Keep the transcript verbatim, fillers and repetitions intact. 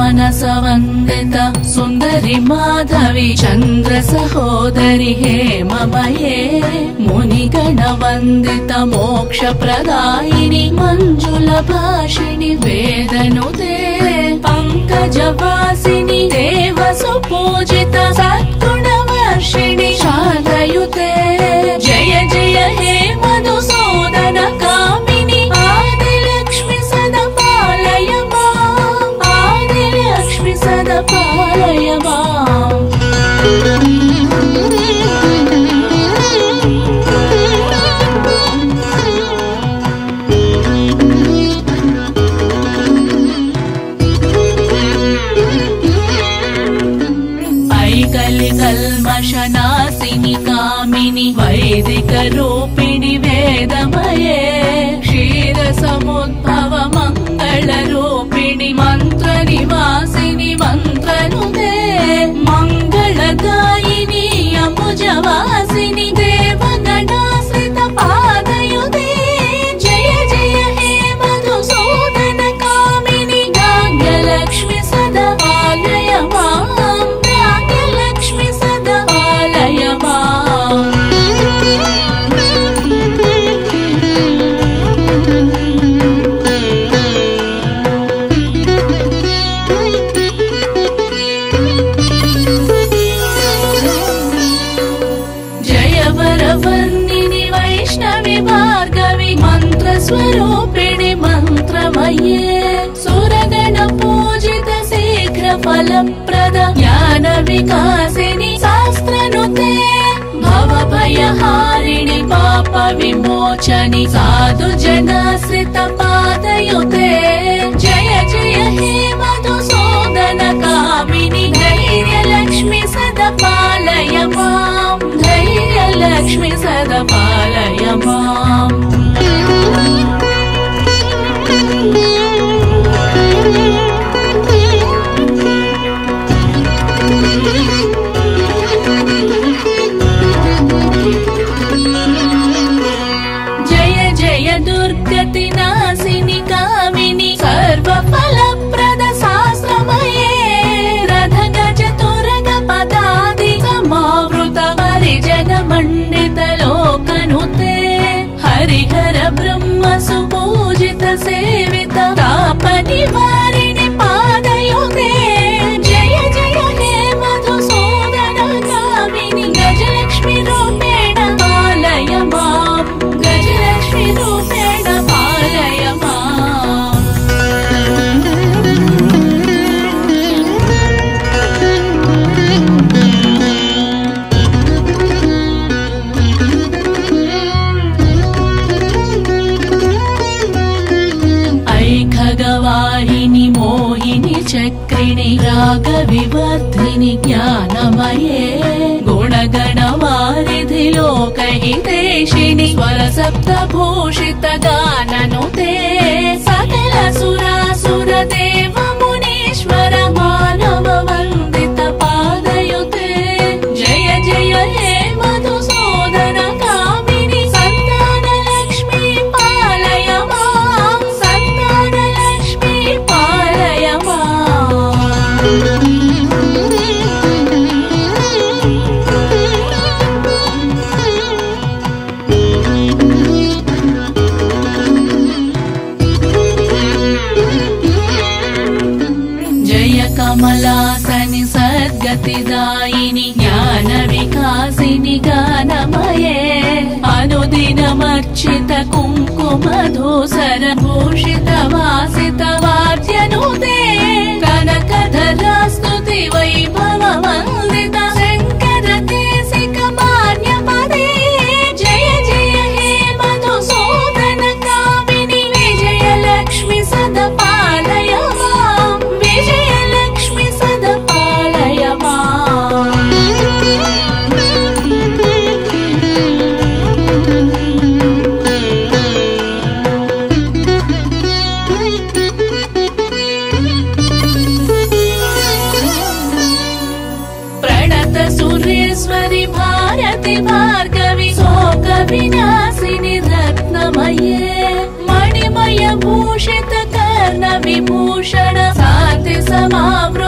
मनसवन्दित सुन्दरि माधवी चन्द्र सहोदरि हेममये मुनिगणवन्दित मोक्षप्रदायिनि मञ्जुलभाषिणि वेदनुते पङ्कजवासिनि देवसुपूजित सद्गुणवर्षिणि शान्तयुते जय जय हे मधुसूदन कामिनि आदिलक्ष्मि सदा पालय माम् आदिलक्ष्मि सदा पालय माम् कल्मषनाशिनि कामिनि वैदिक रूपिणि वेदमये क्षीरसमुद्भव मंगल रूपिणि मंत्र निवासिनि मंत्रनुते मंगलदायिनि अम्बुजवासिनि देवगणाश्रित पादयुते जय जय हे मधुसूदन कामिनि भाग्यलक्ष्मि सदा पालय माम् स्वरूपिणि मंत्रमये सुरगण पूजित शीघ्र फलप्रद ज्ञान विकासिनि शास्त्रनुते भवभयहारिणि पाप विमोचनि साधु जनाश्रित पादयुते जय जय हे मधुसूदन कामिनि धैर्यलक्ष्मि सदा पालय माम् धैर्यलक्ष्मि सदा पालय माम् जय जय दुर्गति नाशिनि कामिनि सर्वफलप्रद शास्त्रमये रथ गज तुरग पदादि समावृत परिजन मंडित लोकनुते हरिहर ब्रह्म सुपूजित सेवित ताप निवारिणि पादयुते जय जय हे मधुसूदन कामिनि गजलक्ष्मि रूपेण पालय माम् गजलक्ष्मि रूपेण पालय माम् खगवाहिनि मोहिनि चक्रिणि रागविवर्धिनि ज्ञानमये गुणगणवारिधि लोकहितैषिणि स्वरसप्तभूषित गाननुते सकल सुरासुर देव मुनीश्वर मानव वन्दित पादयुते जय जय हे मधुसूदन कामिनि संतान लक्ष्मी पालय माम् संतान लक्ष्मी पालय जय कमलासनि सद्गतिदायिनि ज्ञान विकासिनि गानमये अनुदिनमर्चित कुङ्कुमधूसर भूषित वासित वाद्यनुते कनकधरा स्तुति वैभव वन्दित शङ्कर देशिक मान्यपदे जय जय हे मधुसूदन कामिनि विजयलक्ष्मि सदा पालय माम् विजयलक्ष्मि सदा पालय माम् सुरेश्वरि भारति भार्गवि शोक विनाशिनि रत्नमये मणिमय भूषित कर्ण विभूषण शान्ति समावृ